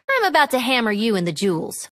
I'm about to hammer you in the jewels.